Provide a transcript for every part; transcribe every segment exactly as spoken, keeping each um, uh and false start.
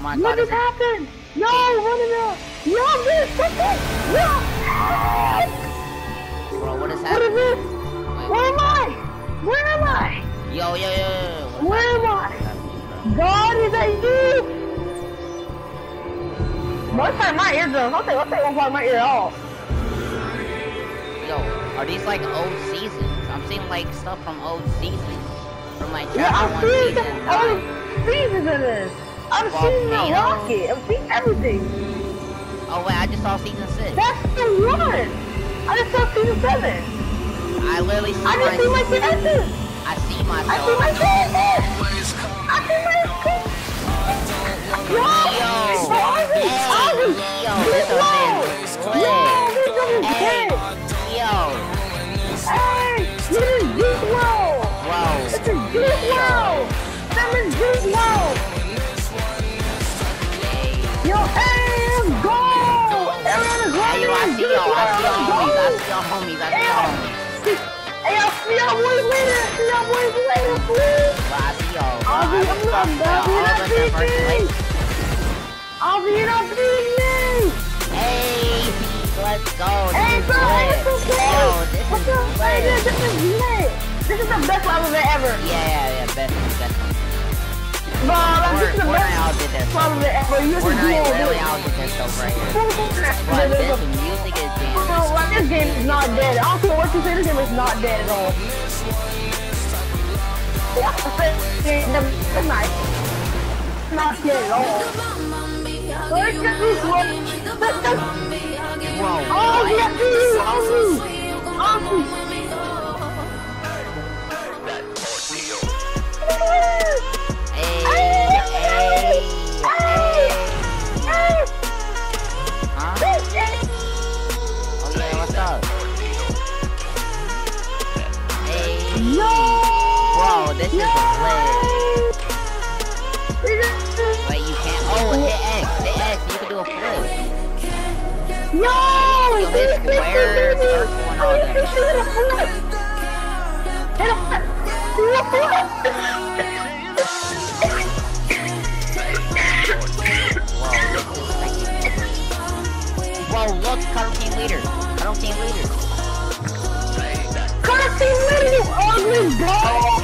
my What god. just happened? Yo, what is that? Yo, this, what this? Yo! Bro, what is What happening? is this? Wait, Where am I? Where am I? Yo, yo, yo, yo. What's Where am happening? I? God, is that you? Let's turn my eardrums. I'll take, I'll take one part of my ear off. Yo, are these like old seasons? I'm seeing like stuff from old seasons. From like chapter Yeah, I've one seen season the nine. old seasons of this. I've seen the Volcano. rocket. I've seen everything. Oh wait, I just saw season six. That's the one. I just saw season seven. I literally see I just see my myself. characters. I see myself. I see my characters. I see my characters. Yo, Yo, Ozzy, Ozzy, yo, this this one low. is Yo, lit. this one is Hey, dead. yo, Hey, this is Juice WRLD. bro. This is Juice WRLD. That is Juice WRLD. Yo, hey, let's go. Everyone is Hey, yo, I running. see Juice y'all. I see WRLD, y'all homies. I let's see y'all homies. I go. see Hey, y'all yo. homies. Hey, I'll see y'all boys later. See y'all boys later, please. Bro, I see y'all. Bro, Ozzy, I I'm just not talked to done. y'all. You're All not of us in first beating me. place. Ozzy, you're not beating me. Hey, let's go. Hey, This bro, is lit. it's okay. Yo, this What's is up? Hey, lit. this, this is lit. This is the best lava event ever. Yeah, yeah, yeah. Best one, best one. Bro, like, this is the Fortnite best outdid this. lava event ever. You just Fortnite do really it. outdid this stuff right here. Bro, But this music is damn. like, this game is not dead. I don't care what you say, this game is not dead at all. Yeah, it's nice. Not dead at all. So it's just this one. Let's go. Whoa. Oh, yeah, dude, Ozzy. Ozzy. Hey, hey, hey. Huh? Oh yeah, what's up? Hey. Yo! Bro, this is lit. Yo! Wait, you can't. Oh, hit X. Hit X. You can do a flip. Yo! So hit square, circle, and all that. Hit a flip! Hit a flip! Whoa, look, Cuddle Team Leader. Cuddle Team Leader. Cuddle Team Leader, you ugly dog!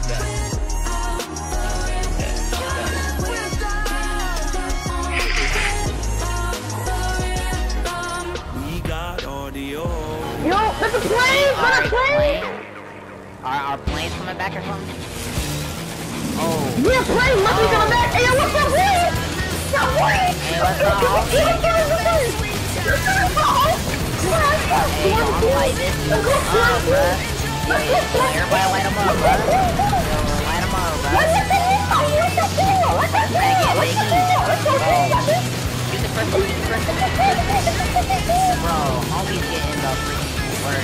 Yo, there's a plane! There's a plane! Are our planes coming back or something? Oh. Yeah, plane must be coming back! Hey, yo, what's up, plane? Yo, plane! Hey, what's up, homie? Hey, yo, I'm like this. What's up, bruh? Hey, yo, everybody light them up, bruh. Yo, light them up, bruh. Let's make it, make it. Shoot the first one, shoot the first one. Bro, homie's getting the freaking word,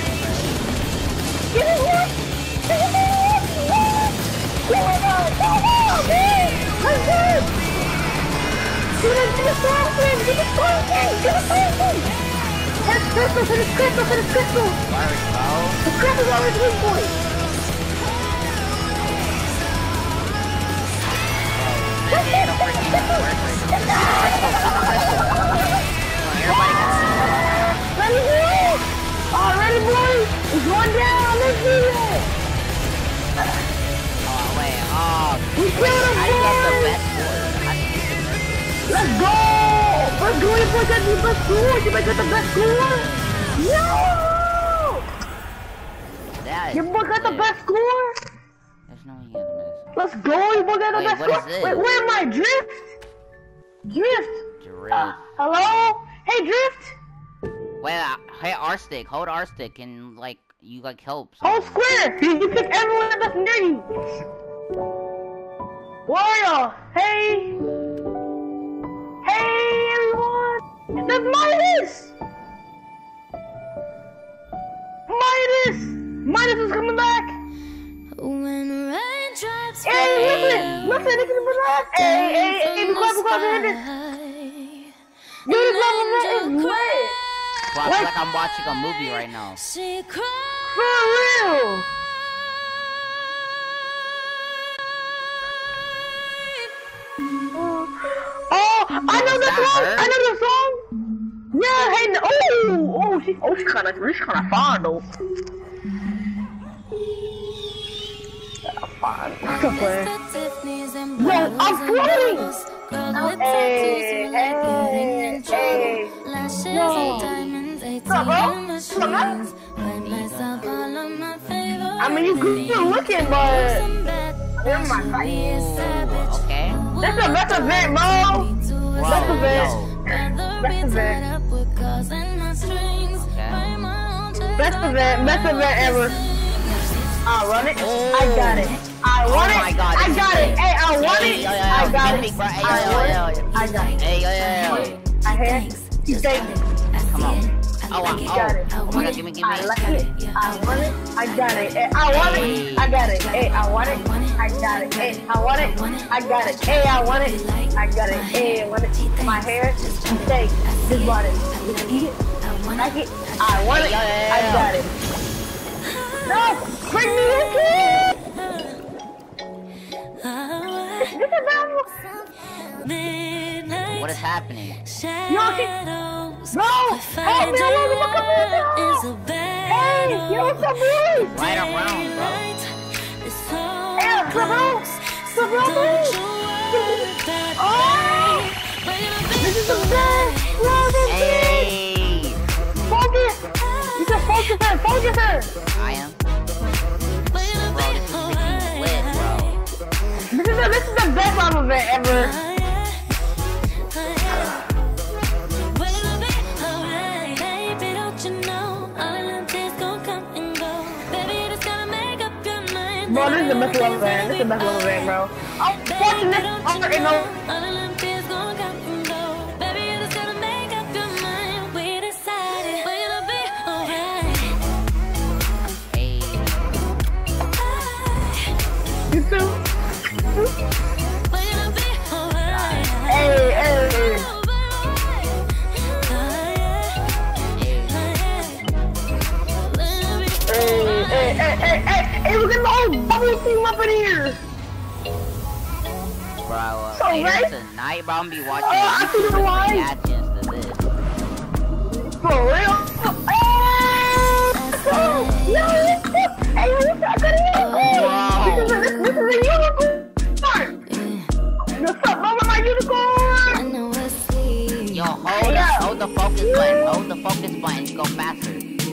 Crystal, for the crystal, for the crystal! Word, bro. The crystal's already in for it! This is the freaking word right now. Everybody got some. Ready, boys? Already, boys? It's going down, let's do it! Oh, wait, oh. We Wait, killed him, I just got the boys! best score. I just get the best score. Let's go! Let's go, you boys got the best score! You boys got the best score! Yo! That is Your boy got the lit. best score! There's no way you have this. Let's go, you boy got the Wait, best what is score! this? Wait, where am I? Drift? Drift? Drift. Uh, hello? Hey, Drift? Wait, uh, hey, R stick. Hold R stick and, like, you, like, help. Hold square! You, you pick everyone that's near you! Wario! Hey! Hey, everyone! That's Midas! Midas! Midas is coming back! When raindrops Hey, listen! Listen, it's coming back! Hey, hey, hey, be quiet, be quiet, be quiet. Dude, this level is lit! Bro, I feel like I'm watching a movie right now. she cried. For real! Oh song? her? I know the song. Yeah, hey, oh, oh, she, oh, she kind of, she's kind of fine though. Fine. What's up, man? Yo, I'm floating. Hey, hey, hey. Yo. What's up, bro? What's up, man? I mean, you good looking, but never mind. Okay. That's a best event, bro. Best event. Best event. Best event. Best event ever. I run it. Oh. I got it. I want Oh it. my God, I got it. Hey, I want Hey, it. yo, yo, yo, I got big it. bro. Hey, I yo, want yo, it. yo. I got it. Hey, yo, yo, yo. I hear. You take it. Come on. Oh, You oh, got it. oh my God, give me, give me. I like it. I want it. I got it. Hey, I want it. I got it. Hey, I want it. I got it. Hey, I want it. I got it. Hey, I want it. I got it. Hey, I want it. My hair. Take this body. Eat it. Like it. I want it. I got it. No, bring me in, kid. This is about. What is happening? No, kid. No! Help me, I love my computer! Hey, yo, what's up, boy? Right around, bro. Hey, what's up, bro? What's up, bro? Oh! This is the best! Bro, this is Hey! Focus! You can focus her, focus her! I am. Bro, this is freaking lit, bro. This is the, this is the best live event ever. Bro, this is the best love event. This is the best love event, bro. I'm watching this over and over. Hey. You too? Hey, hey. Hey, hey, hey, hey, hey, hey, look at the whole bubble team up in here. Bro, uh, So later right? tonight, bro, I'm gonna be watching Oh, I see the line. reactions to this. For real? Hey! Oh, no, hey, what's up, good here? Wow. This is a, this, this is a unicorn. What's up, mama, my unicorn? Yo, hold Hey, the, yo. hold the focus button, hold the focus button to go faster.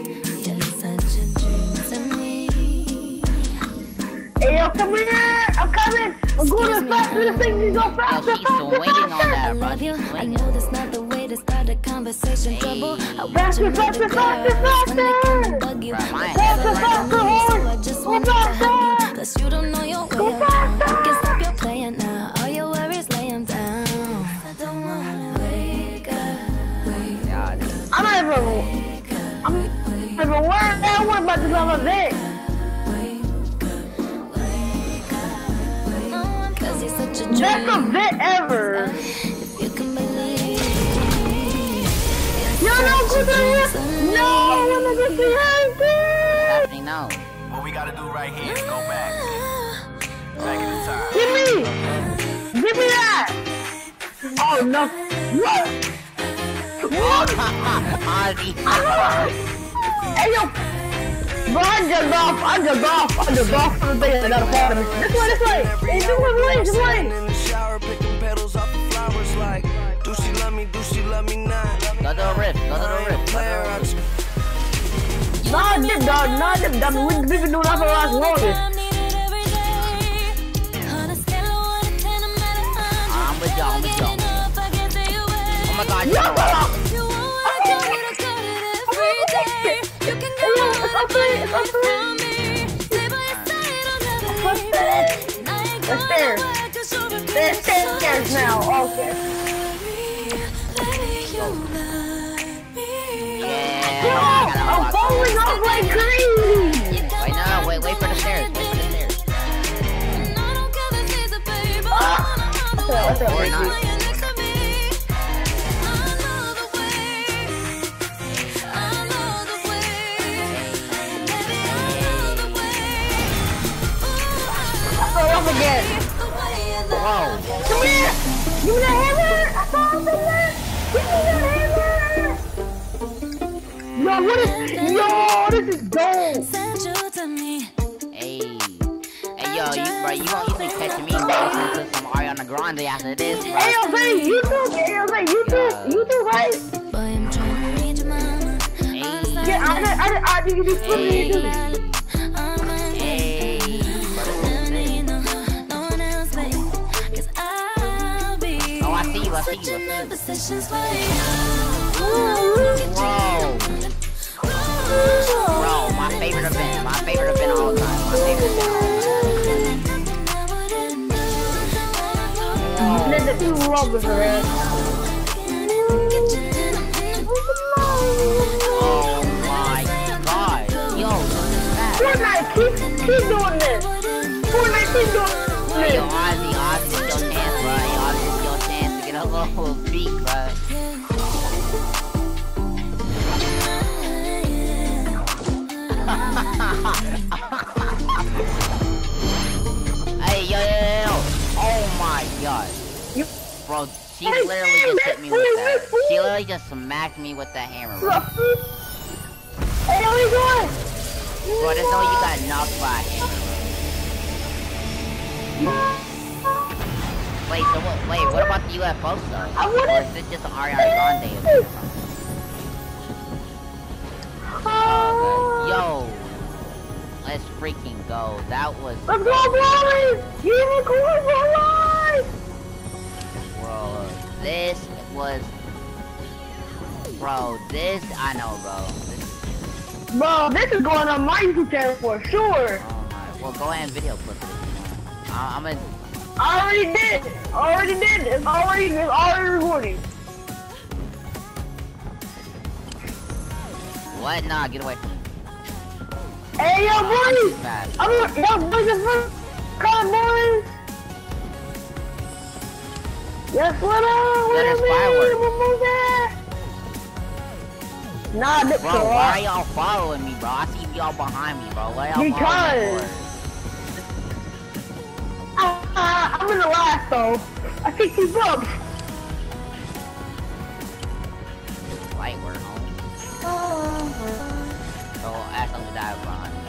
Hey, yo, come here. I'm coming. I'm going as fast as the thing. You go Yo, faster, she's faster, swinging on faster. that, bro. Love you. She's I swinging. know that's not the way to start a conversation. Hey. Trouble. I want Faster, you to faster, make it faster, clear. When they come faster. and bug you, Bro, my I head feel is like I'm faster, lonely, so I horse. just Go wanted to hug faster. you. Cause you don't know your Go way. You faster. can stop your playing now. All your worries, lay 'em down. I don't wanna wake up, wake God. I'm not even. I'm not even worried that one about this other thing. Cause you're such a That's the dream. bit ever. If you can believe. Yo, no, good to hear. No, I'm not good to hear. What's happening now? What we gotta do right here is go back. Back in the time. Give me. Give me that. Oh, no. What? What? Ozzy. Hey, yo. Bro, I jumped off. I jumped off. I jumped off from the thing that got a part of me. This way, this way. Hey, this way, this way, this way. In the shower, picking petals off the flowers like, do she love me, do she love me not? Go to the riff, go to the riff, go to the riff. Nah, dip, dog. Nah, dip, dog. We, we've been doing that for the last longest. I'm with y'all, I'm with y'all. Oh my God, Yo, yo. bro. Let's stairs. There's stairs now. Okay. Yeah. Yo, I'm falling off like crazy. Wait, no, no, wait, wait for the stairs, wait for the stairs. What's up, Or baby? not. I fell off again. Whoa. Come here. Give me that hammer. got sauce in there? Give me that hammer! Yo, what is, yo, this is gold! Send you to me. Hey, hey, yo, you, bro, you gonna easily catch me listening to some Ariana Grande after this, bro. Hey, yo, say YouTube, hey, yo, say YouTube, YouTube, right? Boy, I'm trying to reach your mama. Hey, Yeah, I did, I did, I did, you just put me in YouTube. hey, brother, No one else, babe. 'Cause I'll be oh, I see you, I see you, I see you. positions for you. Bro, bro, my favorite event, my favorite event of all time, my favorite event of all time. Let the two robbers around. Oh my god, yo, look at that. Fortnite, keep, keep doing this. Fortnite, keep doing Hey, yo, this. Ozzy, Ozzy, it's your chance, bro. Hey, Ozzy, it's your chance to get a little beat, bro. Hey, yo, yo, yo, yo. Oh my god. You, Bro, she literally just hit me with that. She literally just smacked me with that hammer, bro. hey, how you going? Bro, that's all you got knocked by a hammer, bro. Wait, so what, wait, what about the U F O stuff? I wanna- Or is this just an Ariana Grande event or something? Oh, good. Yo, let's freaking go. That was, Let's go, boys! You record for life! bro, this was, bro, this, I know, bro. This, Bro, this is going on my YouTube channel for sure. oh my, well, go ahead and video clip it. I, I'm gonna, I already did. Already did. It's already, it's already recording. what? Nah, get away from me. Hey, yo, boys! Bad. I'm gonna, yo, boys, the first come, boys! Yes, what up? What That is up, man? fireworks. What was that? Nah, this Bro, why are y'all following me, bro? I see y'all behind me, bro. Why y'all following me Because- for? I, I, I'm in the last, though. I think he's up. Light work, home. So ask them to die behind me.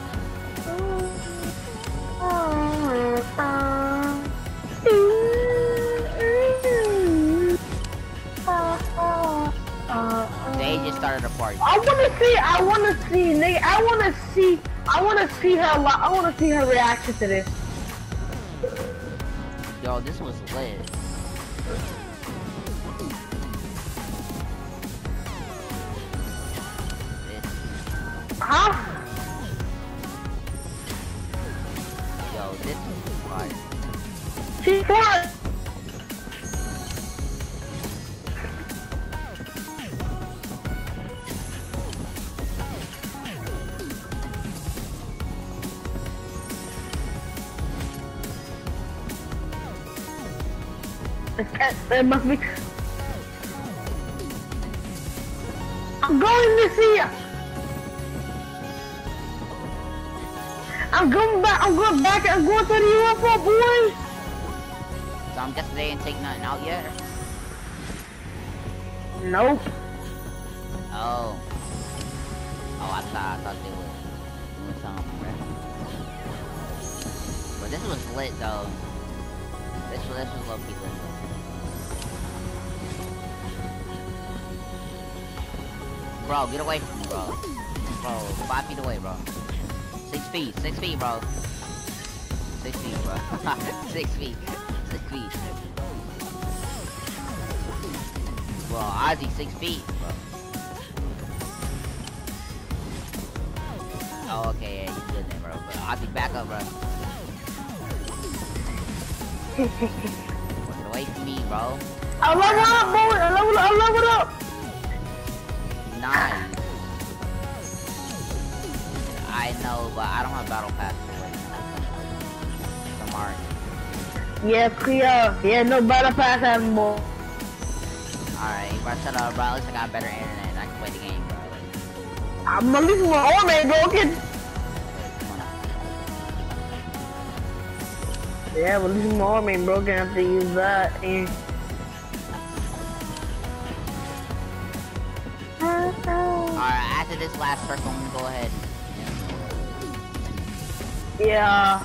They just started a party. I wanna see, I wanna see, nigga, I wanna see, I wanna see her, li- I wanna see her reaction to this. Yo, this was lit. This, Huh? yo, this was fire. She's fine. It must be. I'm going to see ya. I'm going back. I'm going back. I'm going to the U F O, boys. So I'm guessing they didn't take nothing out yet? Nope. Oh. Oh, I thought, I thought they were doing something, right? But this was lit, though. This was, this was low-key lit, though. Bro, get away from me, bro. Bro, five feet away, bro. Six feet, six feet, bro. Six feet, bro. Six feet. Six feet. Bro, Ozzy, six feet, bro. Oh, okay, yeah, you good then, bro. But Ozzy, back up, bro. Get away from me, bro. I level up, boy. I level up. I level up. Nine. I know, but I don't have battle pass for Samari. Yeah, clear. Yeah, no battle pass anymore. Alright, bro, shut up, bro. At least I got better internet and I can play the game, bro. I'm gonna leave my arm, man, bro. Get. Come on. Yeah, we're losing my arm, man, bro. Gonna have to use that. And after this last circle, I'm gonna go ahead. Yeah.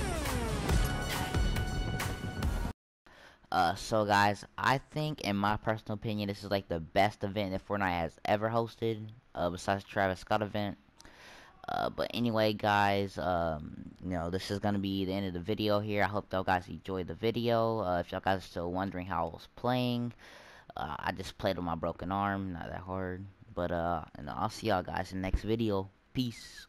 Uh, so guys, I think, in my personal opinion, this is like the best event that Fortnite has ever hosted, uh, besides the Travis Scott event. Uh, but anyway, guys, um, you know, this is gonna be the end of the video here. I hope y'all guys enjoyed the video. Uh, if y'all guys are still wondering how I was playing, uh, I just played with my broken arm, not that hard. But uh, and I'll see y'all guys in the next video. Peace.